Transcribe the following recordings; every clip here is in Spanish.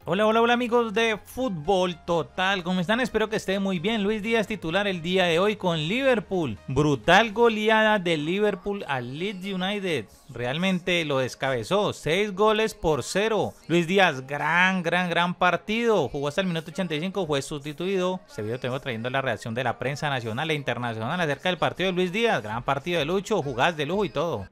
Hola, hola, hola amigos de Fútbol Total, ¿cómo están? Espero que estén muy bien. Luis Díaz titular el día de hoy con Liverpool. Brutal goleada de Liverpool al Leeds United. Realmente lo descabezó, 6-0. Luis Díaz, gran partido. Jugó hasta el minuto 85, fue sustituido. Este video tengo trayendo la reacción de la prensa nacional e internacional acerca del partido de Luis Díaz. Gran partido de Lucho, jugadas de lujo y todo.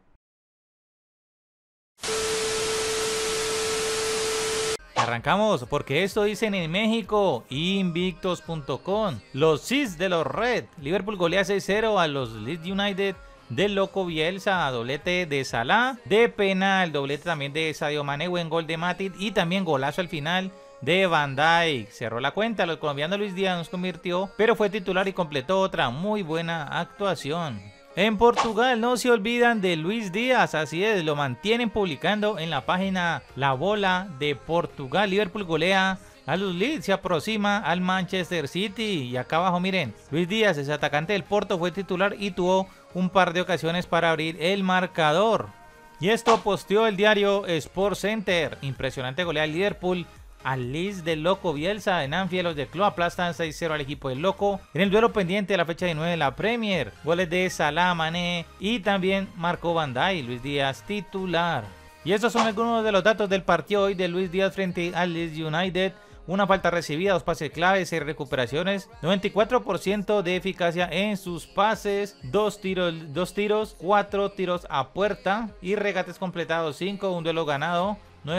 Arrancamos porque esto dicen en México, invictos.com. Los Cis de los Red. Liverpool golea 6-0 a los Leeds United del loco Bielsa, doblete de Salah, de penal, doblete también de Sadio Mané, buen gol de Matip y también golazo al final de Van Dijk. Cerró la cuenta, el colombiano Luis Díaz nos convirtió, pero fue titular y completó otra muy buena actuación. En Portugal no se olvidan de Luis Díaz, así es, lo mantienen publicando en la página La Bola de Portugal. Liverpool golea a los Leeds, se aproxima al Manchester City y acá abajo miren, Luis Díaz, ese atacante del Porto, fue titular y tuvo un par de ocasiones para abrir el marcador. Y esto posteó el diario Sport Center, impresionante goleada del Liverpool al Leeds del loco Bielsa en Anfield. Los del club aplastan 6-0 al equipo del loco en el duelo pendiente de la fecha 19 de la Premier. Goles de Salah, Mané y también marcó Van Dijk. Luis Díaz titular. Y estos son algunos de los datos del partido hoy de Luis Díaz frente al Leeds United. Una falta recibida, 2 pases claves, 6 recuperaciones, 94% de eficacia en sus pases, 2 tiros, 4 tiros a puerta y regates completados 5, un duelo ganado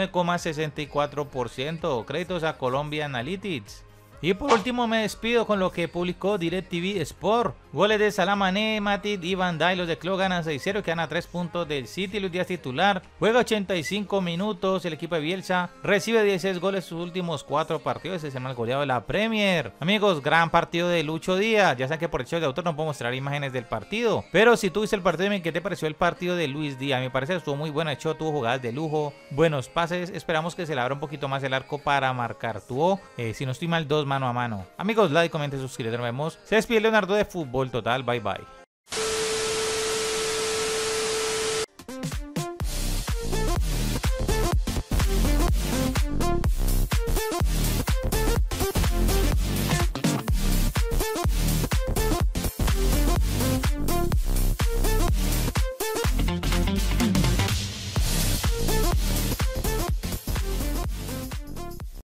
9,64%. Créditos a Colombia Analytics. Y por último me despido con lo que publicó DirecTV Sport. Goles de Salah, Mané, Matip y Van Dijk. Los de club ganan 6-0, quedan a 3 puntos del City. Luis Díaz titular, juega 85 minutos. El equipo de Bielsa recibe 16 goles en sus últimos 4 partidos. Ese es el mal goleado de la Premier. Amigos, gran partido de Lucho Díaz. Ya saben que por el show de autor no puedo mostrar imágenes del partido, pero si tú viste el partido, ¿qué te pareció el partido de Luis Díaz? Me parece que estuvo muy bueno. El show tuvo jugadas de lujo, buenos pases. Esperamos que se le abra un poquito más el arco para marcar. Tuvo, si no estoy mal, 2 mano a mano. Amigos, like, comenten, suscríbete, nos vemos. Se despide Leonardo de Fútbol Total, bye bye.